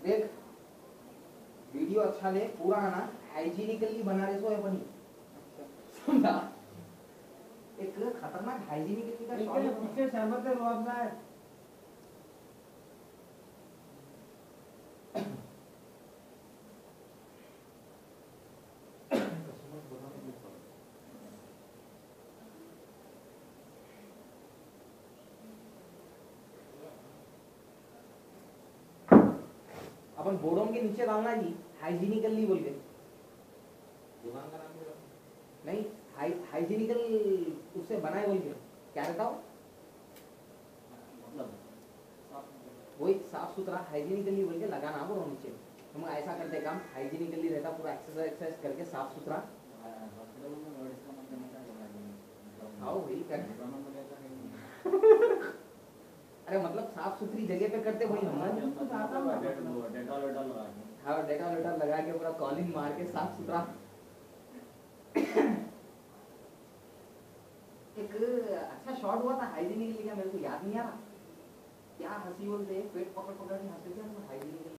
देख वीडियो अच्छा ले पूरा ना हाइजीनिकली बना रहे सो है बनी समझा एक खतरनाक हाइजीनिकली का शॉट पीछे सहमत है रोब ना अपन बोर्डों के नीचे डालना जी हाइजीनिकली बोल के दुकान का नाम क्या नहीं हाइजीनिकल उससे बनाए बोल के क्या रहता हो मतलब वही साफ सुथरा हाइजीनिकली बोल के लगाना बोलो नीचे हम ऐसा करते काम हाइजीनिकली रहता पूरा एक्सरसाइज करके साफ सुथरा हॉस्पिटल में वर्ड्स का मतलब क्या आओ वही कर दुकानों में ऐसा नहीं अरे मतलब साफ सुथरी जगह पे करते वही हम डेटॉल वेटॉल लगा के हाँ डेटॉल वेटॉल लगा के पूरा कॉलिंग मार के साफ सुथरा एक अच्छा शॉट हुआ था हाइजीनिकली का मेरे को याद नहीं आ रहा क्या हंसी बोलते पेट पकड़ पकड़ के हंसे थे हाइजीनिकली